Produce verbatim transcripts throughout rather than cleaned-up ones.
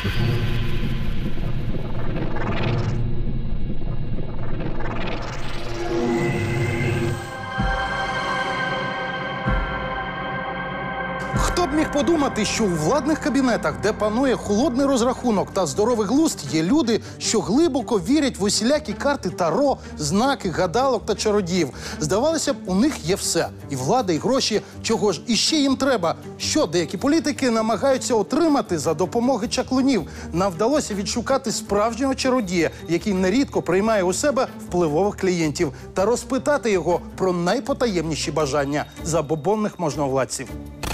Хто б міг подумати, що у владних кабінетах, де панує холодний розрахунок та здоровий глузд, є люди, що глибоко вірять в усілякі карти Таро, знаки, гадалок та чародіїв. Здавалося б, у них є все. І влада, і гроші. Чого ж іще їм треба? Що деякі політики намагаються отримати за допомоги чаклунів? Нам вдалося відшукати справжнього чародія, який нерідко приймає у себе впливових клієнтів, та розпитати його про найпотаємніші бажання забобонних можновладців.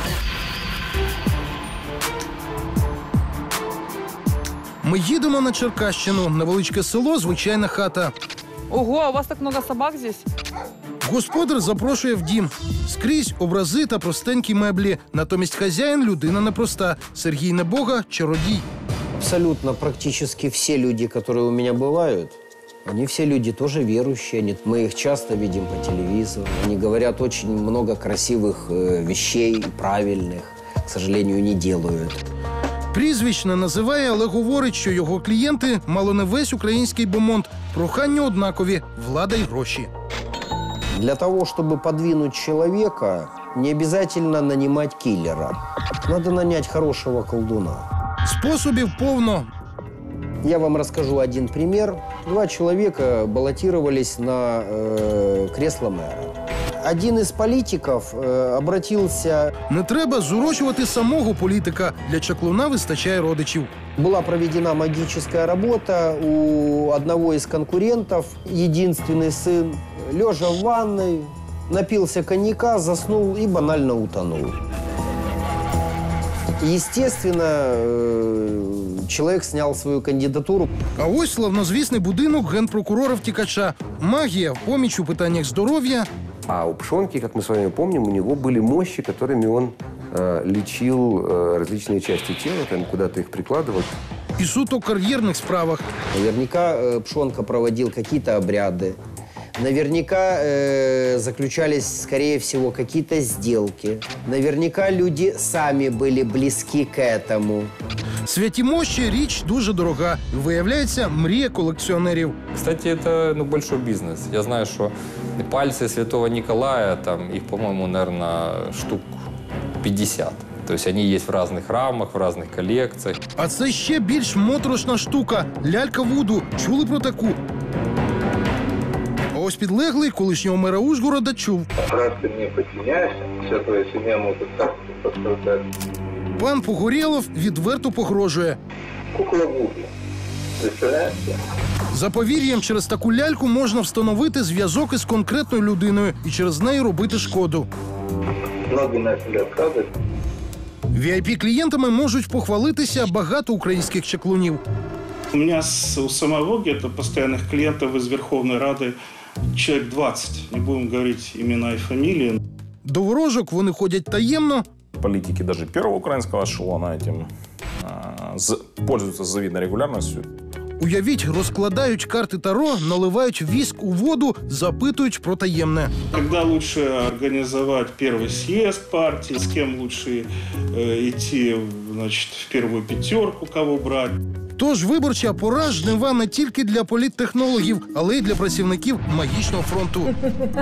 Ми їдемо на Черкащину. Невеличке село, звичайна хата. Ого, а у вас так много собак здесь? Господар запрошує в дім. Скрізь образи та простенькі меблі. Натомість хазяїн – людина непроста. Сергій Небога – чародій. Абсолютно практически все люди, которые у меня бывают, они все люди тоже верующие. Мы их часто видим по телевизору. Они говорят очень много красивых э, вещей, правильных. К сожалению, не делают. Прізвищ не називає, але говорить, що його клієнти – мало не весь український бомонд. Прохання однакові – влада й гроші. Для того, чтобы подвинуть человека, не обязательно нанимать киллера. Надо нанять хорошего колдуна. Способів повно. Я вам расскажу один пример. Два человека баллотировались на э, кресло мэра. Один из политиков э, обратился... Не треба зурочувати самого політика. Для чаклуна вистачає родичів. Была проведена магическая работа у одного из конкурентов. Единственный сын, лежа в ванной, напился коньяка, заснул и банально утонул. Естественно, человек снял свою кандидатуру. А ось славнозвісний будинок генпрокурора-втікача. Магія, поміч у питаннях здоров'я. А у Пшонки, как мы с вами помним, у него были мощи, которыми он э, лечил э, различные части тела, там куда-то их прикладывал. І суто кар'єрних справах. Наверняка э, Пшонка проводил какие-то обряды. Наверняка э, заключались, скорее всего, какие-то сделки. Наверняка люди сами были близки к этому. Святі мощі – річ дуже дорога. Виявляється, мрія колекціонерів. Кстати, это ну, большой бизнес. Я знаю, что пальцы Святого Николая, там их, по-моему, наверное, штук пятьдесят. То есть они есть в разных рамах, в разных коллекциях. А це ще більш моторошна штука – лялька Вуду. Чули про таку? А ось підлеглий колишнього мера Ужгорода чув. Раз ты мне подчиняешься, вся твоя семья может так пострадать. Пан Погорєлов відверто погрожує. Кукла Вуду. Представляєте? За повір'ям, через таку ляльку можна встановити зв'язок із конкретною людиною і через неї робити шкоду. Многі почали відказувати. ві ай пі-клієнтами можуть похвалитися багато українських чаклунів. У меня с, у самого где-то постоянных клиентов из Верховной Рады человек двадцать. Не будем говорить имена и фамилии. До ворожок вони ходять таємно. Политики даже первого украинского эшелона этим э, з, пользуются с завидной регулярностью. Уявіть, розкладають карти Таро, наливають віск у воду, запитують про таємне. Когда лучше организовать первый съезд партии, с кем лучше э, идти, значит, в первую пятерку, кого брать. Тож виборча пора жнива не тільки для політтехнологів, але й для працівників магічного фронту.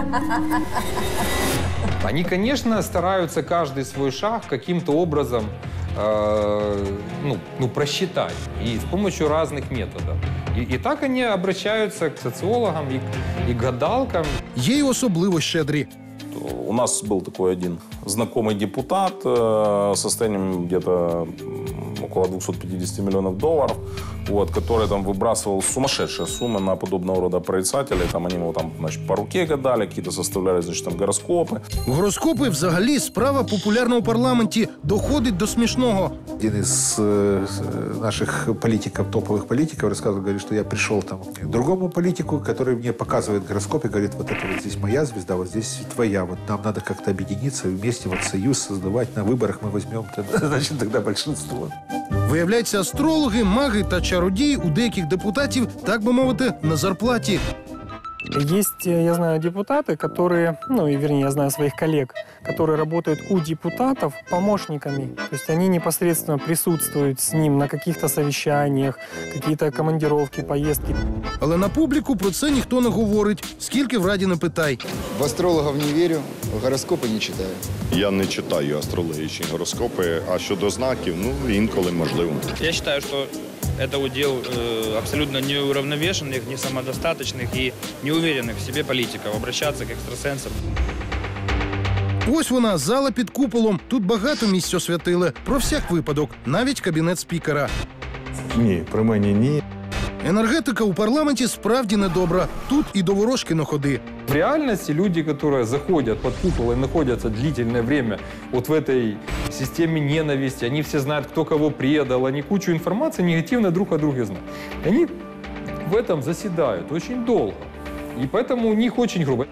Они, конечно, стараются каждый свой шаг каким-то образом э, ну, ну, просчитать. И с помощью разных методов. И, и так они обращаются к социологам и, и к гадалкам. Є й особливо щедрі. У нас был такой один знакомый депутат э, со состоянием где-то около двухсот пятидесяти миллионов долларов, вот, который там выбрасывал сумасшедшие суммы на подобного рода прорицателей. Там они ему там, значит, по руке гадали, какие-то составляли, значит, там гороскопы. Гороскопи взагалі справа популярна у парламенті, доходить до смішного. Один из э, наших политиков, топовых политиков, рассказывал, говорит, что я пришел там к другому политику, который мне показывает гороскоп и говорит, вот это вот здесь моя звезда, вот здесь твоя. Вот нам надо как-то объединиться, вместе вот союз создавать. На выборах мы возьмем, значит, тогда большинство. Виявляється, астрологи, маги та чародії у деяких депутатів, так би мовити, на зарплаті. Есть, я знаю, депутаты, которые, ну, и вернее, я знаю своих коллег, которые работают у депутатов помощниками. То есть они непосредственно присутствуют с ним на каких-то совещаниях, какие-то командировки, поездки. Але на публіку про це ніхто не говорить. Скільки в Раді не питай. В астрологов не верю, гороскопы не читаю. Я не читаю астрологічні гороскопи, а щодо знаків, ну, інколи можливо. Я вважаю, що это удел э, абсолютно неуравновешенных, несамодостаточных и неуверенных в себе политиков обращаться к экстрасенсам. Ось вона, зала під куполом. Тут багато місць освятили. Про всяк випадок. Навіть кабінет спікера. Ні, при мені ні. Енергетика у парламенті справді недобра. Тут і до ворожки не ходи. В реальности люди, которые заходят под купол и находятся длительное время вот в этой системе ненависти, они все знают, кто кого предал, они кучу информации негативно друг о друге знают. И они в этом заседают очень долго. И поэтому у них очень грубо.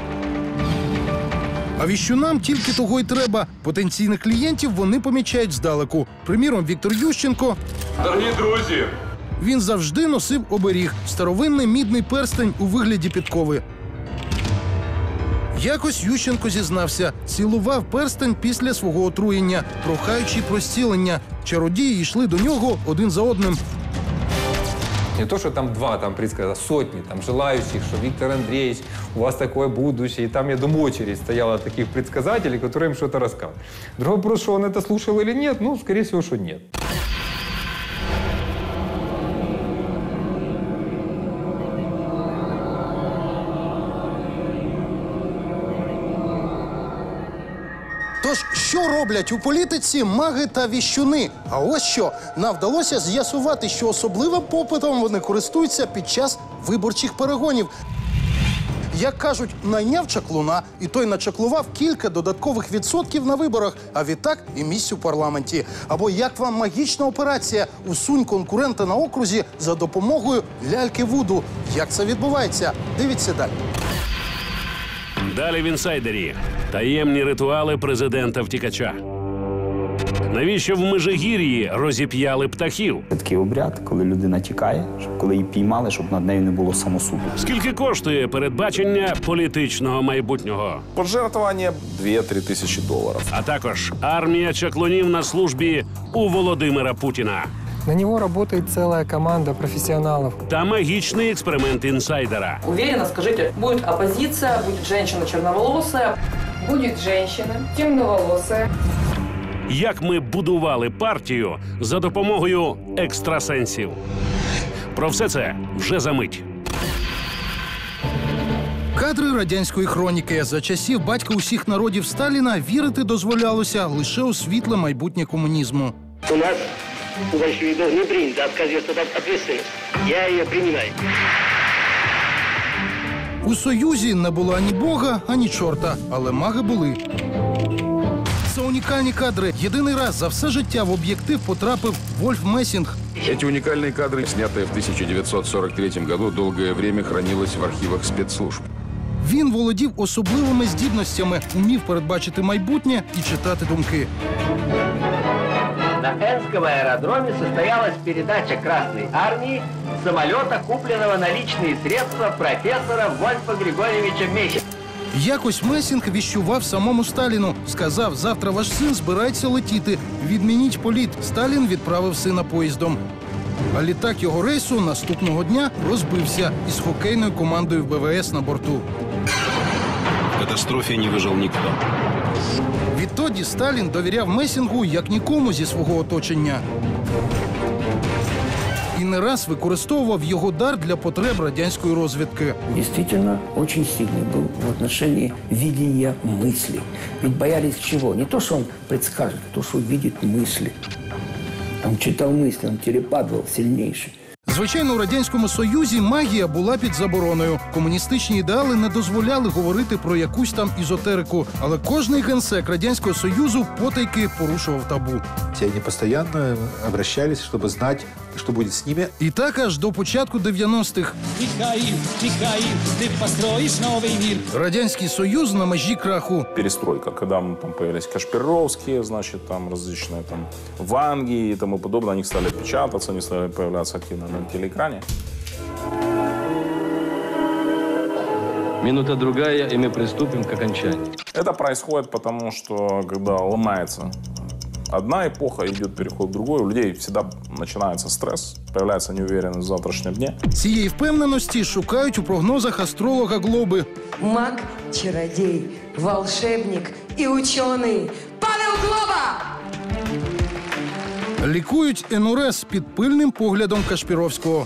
А віщунам тільки того й треба. Потенційних клієнтів вони помічають здалеку. Приміром, Віктор Ющенко. Дорогі друзі! Він завжди носив оберіг – старовинний мідний перстень у вигляді підкови. Якось Ющенко зізнався, цілував перстень після свого отруєння, прохаючи про зцілення. Чародії йшли до нього один за одним. Не то, что там два там предсказали, а сотни там желающих, что Виктор Андреевич, у вас такое будущее. И там, я думаю, очередь стояла таких предсказателей, которые им что-то рассказывали. Другой вопрос, что он это слушал или нет, ну, скорее всего, что нет. Тож, що роблять у політиці маги та віщуни? А ось що. Нам вдалося з'ясувати, що особливим попитом вони користуються під час виборчих перегонів. Як кажуть, найняв чаклуна, і той начаклував кілька додаткових відсотків на виборах, а відтак і місць у парламенті. Або як вам магічна операція «Усунь конкурента на окрузі за допомогою ляльки Вуду». Як це відбувається? Дивіться далі. Далі в інсайдері. Таємні ритуали президента-втікача. Навіщо в Межигір'ї розіп'яли птахів? Це такий обряд, коли людина тікає, щоб коли її піймали, щоб над нею не було самосуду. Скільки коштує передбачення політичного майбутнього? Пожертвування дві-три тисячі доларів. А також армія чаклунів на службі у Володимира Путіна. На него работает целая команда профессионалов. Та магічний експеримент інсайдера. Уверенно скажите, будет оппозиция, будет женщина черноволосая. Будет женщина темноволосая. Як ми будували партію за допомогою екстрасенсів. Про все це вже за мить. Кадри радянської хроніки. За часів батька усіх народів Сталіна вірити дозволялося лише у світле майбутнє комунізму. У нас у большевиков не принято отказываться от ответственности. Я ее принимаю. У Союзі не було ані Бога, ані чорта, але маги були. Це унікальні кадри. Єдиний раз за все життя в об'єктив потрапив Вольф Мессінг. Эти уникальные кадры, снятые в тысяча девятьсот сорок третьем году, долгое время хранилось в архивах спецслужб. Він володів особливими здібностями, умів передбачити майбутнє і читати думки. На Энском аэродроме состоялась передача Красной армии самолета, купленного на личные средства профессора Вольфа Григорьевича Мессинга. Якось Мессінг віщував самому Сталіну. Сказав, завтра ваш син збирається летіти. Відмініть політ. Сталін відправив сина поїздом. А літак його рейсу наступного дня розбився із хокейною командою в Б В С на борту. В катастрофі не вижив ніхто. Відтоді Сталін довіряв Мессінгу як нікому зі свого оточення. І не раз використовував його дар для потреб радянської розвідки. Действительно, очень сильный был в отношении видения мыслей. Ведь боялись чего? Не то, что он предскажет, а то, что видит мысли. Он читал мысли, он телепат был сильнейший. Звичайно, у Радянському Союзі магія була під забороною. Комуністичні ідеали не дозволяли говорити про якусь там ізотерику. Але кожний генсек Радянського Союзу потайки порушував табу. Они постоянно обращались, чтобы знать, что будет с ними. І так аж до початку дев'яностих. Михаил, Михаил, ты построишь новый мир. Радянський Союз на межі краху. Перестройка, когда там появились Кашпировские, значит, там различные там Ванги и тому подобное, они стали печататься, они стали появляться активно на телеэкране. Минута другая, и мы приступим к окончанию. Это происходит потому, что когда ломается одна эпоха, идет переход в другую, у людей всегда начинается стресс, появляется неуверенность в завтрашнем дне. Цієї впевненості шукають у прогнозах астролога Глоби. Маг, чародей, волшебник и ученый Павел Глоба! Лікують ен-у-ре-ес під пильним поглядом Кашпіровського.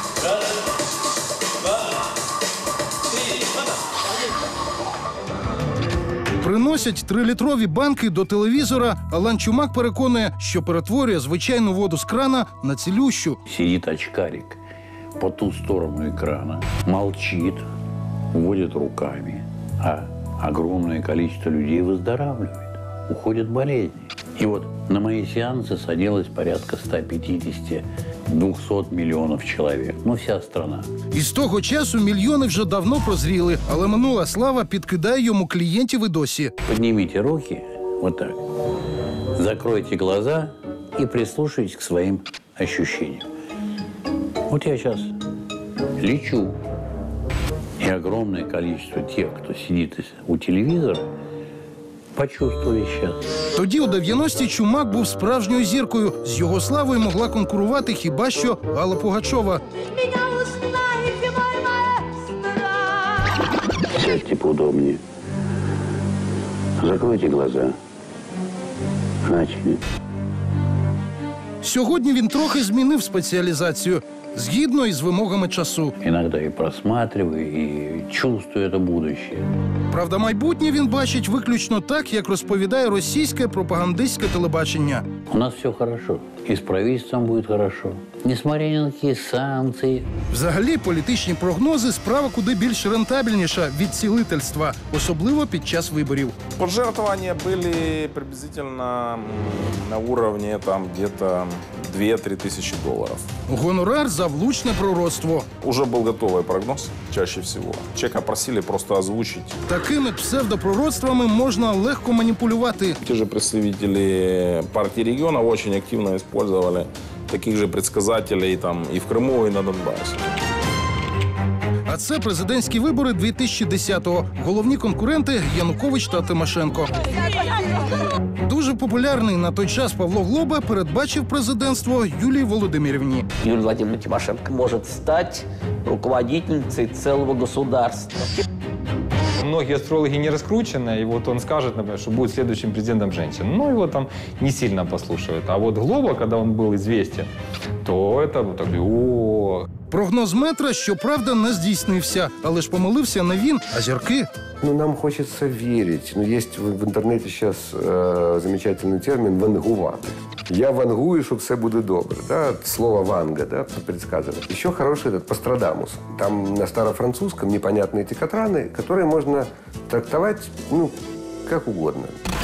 Приносять трилітрові банки до телевізора, а Ланчумак переконує, що перетворює звичайну воду з крана на цілющу. Сидит очкарик по ту сторону экрана, молчит, водит руками, а огромное количество людей выздоравливает, уходят болезни. И вот на мои сеансы садилось порядка ста пятидесяти — двухсот миллионов человек. Ну, вся страна. І з того часу мільйони вже давно прозріли, але минула слава підкидає йому клієнтів і досі. Поднимите руки, вот так, закройте глаза и прислушайтесь к своим ощущениям. Вот я сейчас лечу, и огромное количество тех, кто сидит у телевизора, почувствовали сейчас. Тоді у дев'яності Чумак був справжньою зіркою. З його славою могла конкурувати хіба що Алла Пугачова. Сядьте поудобнее. Закройте глаза. Начали. Сьогодні він трохи змінив спеціалізацію, згідно із вимогами часу. Иногда и просматриваю, и чувствую это будущее. Правда, майбутнє він бачить виключно так, як розповідає російське пропагандистське телебачення. У нас все хорошо. И с правительством будет хорошо. Несмотря ни на какие санкции. Взагалі, політичні прогнози – справа куди більш рентабельніша від цілительства, особливо під час виборів. Пожертвования были приблизительно на уровне там где-то две-три тысячи долларов. Гонорар за влучне пророцтво. Уже был готовый прогноз, чаще всего. Человека просили просто озвучить. Такими псевдопророцтвами можна легко маніпулювати. Те же представители партии регионов очень активно использовали таких же предсказателей там и в Крыму, и на Донбассе. А це президентські вибори дві тисячі десятого. Головні конкуренти – Янукович та Тимошенко. Дуже популярний на той час Павло Глоба передбачив президентство Юлії Володимирівні. Юлия Владимировна Тимошенко может стать руководительницей целого государства. Многие астрологи не раскручены, и вот он скажет, например, что будет следующим президентом женщина. Ну, его там не сильно послушают. А вот Глоба, когда он был известен, то это вот так, о. Прогноз метра, щоправда, не здійснився. Але ж помилився не він, а зірки. Ну, нам хочется верить. Но есть в, в интернете сейчас э, замечательный термин «вангувати». Я вангую, что все буде добре. Да? Слово «ванга», да, предсказывает. Еще хороший этот «Пострадамус». Там на старофранцузском непонятные тикотраны, которые можно трактовать, ну, как угодно.